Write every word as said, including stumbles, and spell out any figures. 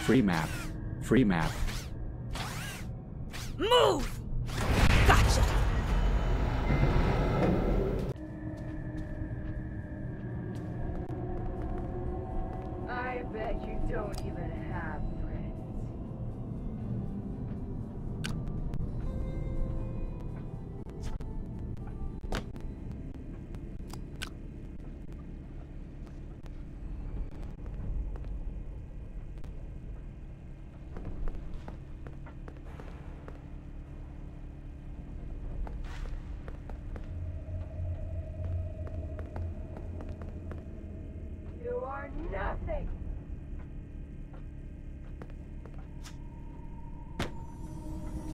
Free map. Free map. Move! Gotcha! I bet you don't even have friends. You are nothing!